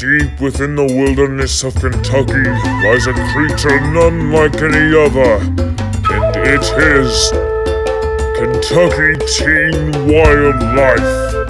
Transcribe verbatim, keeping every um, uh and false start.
Deep within the wilderness of Kentucky lies a creature none like any other, and it is Kentucky Teen Wildlife.